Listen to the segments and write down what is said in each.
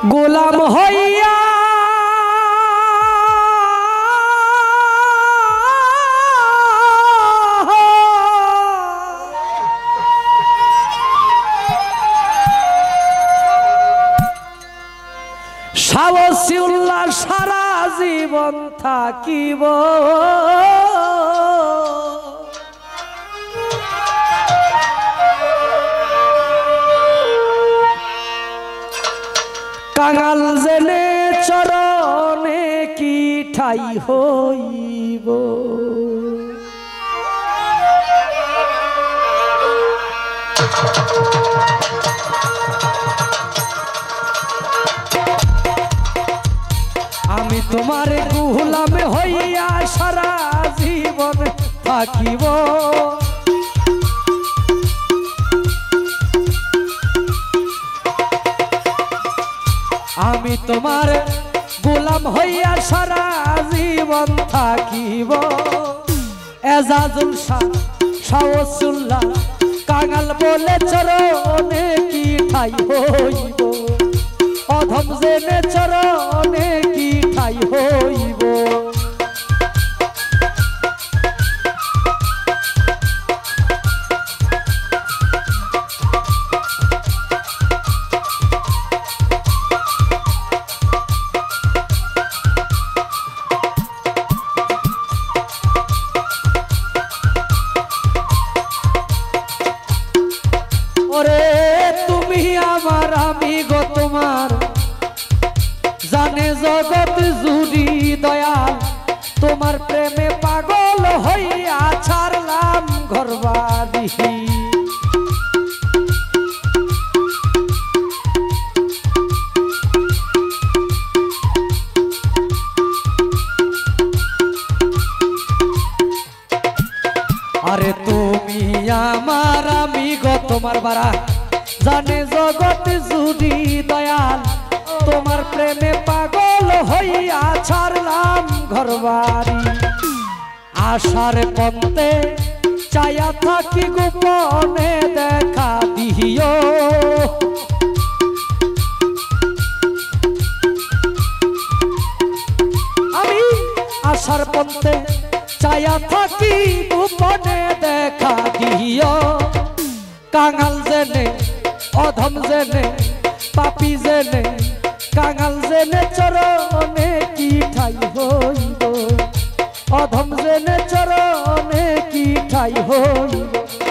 গোলাম হইয়া সাহসী উল্লাস সারা জীবন থাকিব কাঙাল জেনে চরণে কি ঠাই হইব আমি তোমার গোলাম হইয়া সারা জীবন থাকিব আমি তোমার গোলাম হইয়া সারা জীবন থাকিব এজাজুল শাহ শাহসুল্লাহ কাঙাল বলে চরণে কি ঠাই হইব অধম জেনে চরণে কি ঠাই হইব ওরে তুমি আমার আমি গো তোমার জানে জগৎ জুড়ি দয়াল তোমার প্রেমে পাগল হইয়া ছাড়লাম ঘরবাড়ি আরে তুমি আমার আমি গো তোমার বাড়া জানে জগৎ জুড়ি দয়াল তোমার প্রেমে পাগল হইয়া ছাড়লাম ঘরবাড়ি আশার পন্তে চায়া থাকি গোপনে দেখা দিও আমি আশার পন্তে চায়া থাকি গোপনে দেখা দিও কাঙাল জেনে অধম জেনে পাপি জেনে কাঙাল জেনে চরণে কি ঠাই হইব অধম জেনে চরণে কি ঠাই হইব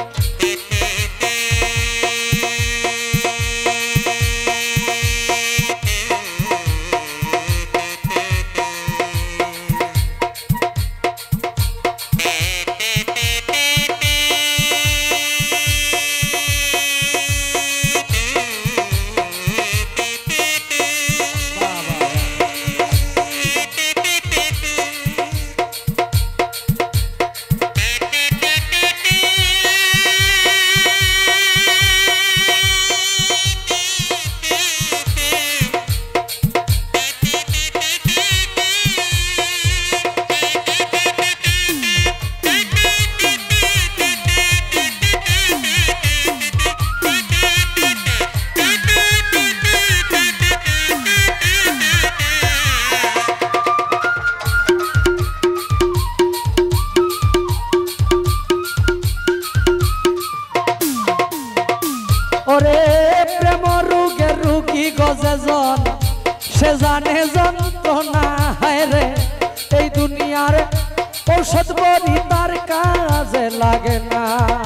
ওরে প্রেম রোগে রুগী গজেজন সে জানে যন্ত্রণা হায় রে এই দুনিয়ার ঔষধ বড়ি তার কাজে লাগে না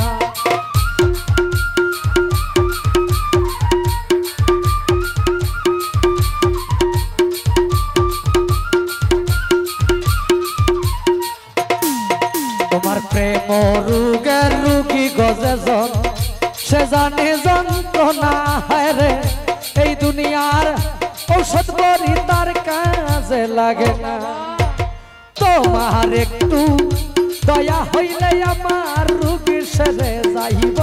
তোমার প্রেম রোগের রুগী গজেজন সে জানে যন্ত্রণা হায় রে এই দুনিয়ার ঔষধ বড়ি তার কাজে লাগে না তোমার একটু দয়া হইলে আমার রোগী সেরে যাইব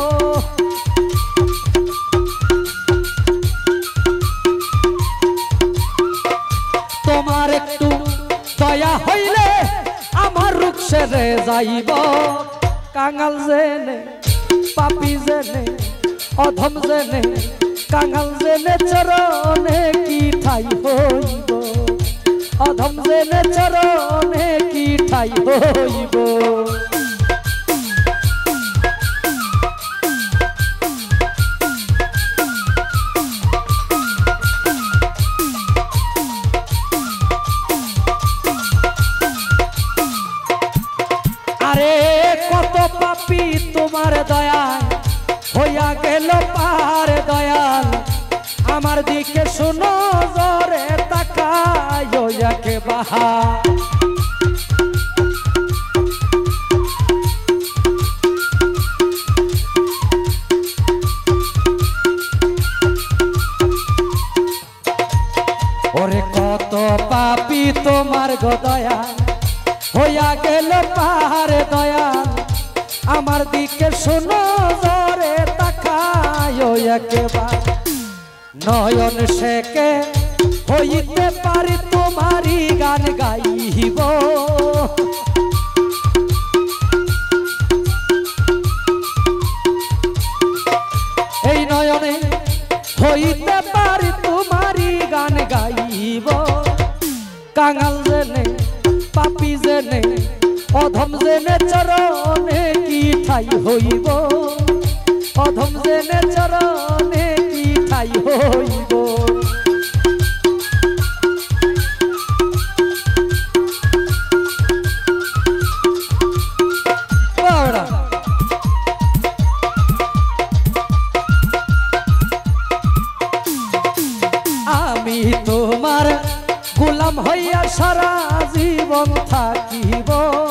তোমার একটু দয়া হইলে আমার রোগ সেরে যাইব কাঙাল জেনে পাপি জেনে অধম জেনে কাঙাল জেনে চরণে কি ঠাই হইব অধম জেনে চরণে কি ঠাই হইব আরে কত পাপী তোমার দয়ায় হইয়া গেল পার দয়াল আমার দিকে শুনো জরে তাকায় ওয়াকে বাহা ওরে কত পাপী তোমার গদয়া হইয়া গেল পার দয়াল আমার দিকে শুনো জরে তাকায় একবার নয়ন শেখে হইতে পারি তোমারই গান গাইব এই নয়নে হইতে পারি তোমারই গান গাইব কাঙাল জেনে পাপী জেনে অধম জেনে চরণে কি ঠাই হইব অধম জেনে চরণে কি ঠাই হইব আমি তোমার গোলাম হইয়া সারা জীবন থাকিব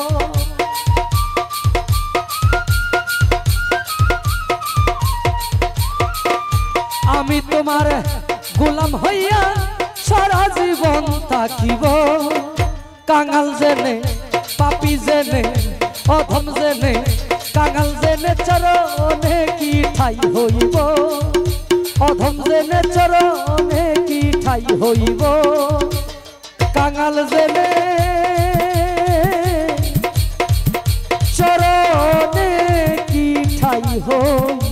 আমি তোমার গোলাম হইয়া সারা জীবন থাকিব কাঙাল জেনে পাপী জেনে অধম জেনে কাঙাল জেনে চরণে কি ঠাই হইব অধম জেনে চরণে কি ঠাই হইব কাঙাল জেনে চরণে কি ঠাই হইব